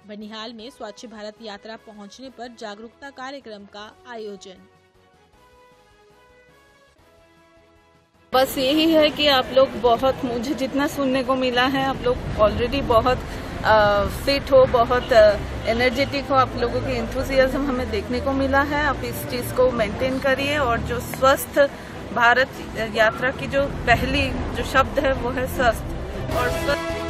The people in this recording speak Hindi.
बनिहाल में स्वच्छ भारत यात्रा पहुंचने पर जागरूकता कार्यक्रम का आयोजन। बस यही है कि आप लोग बहुत, मुझे जितना सुनने को मिला है, आप लोग ऑलरेडी बहुत फिट हो, बहुत एनर्जेटिक हो, आप लोगों की एंथुसियाज्म हमें देखने को मिला है। आप इस चीज को मेंटेन करिए और जो स्वस्थ भारत यात्रा की जो पहली जो शब्द है वो है स्वस्थ और स्वस्थ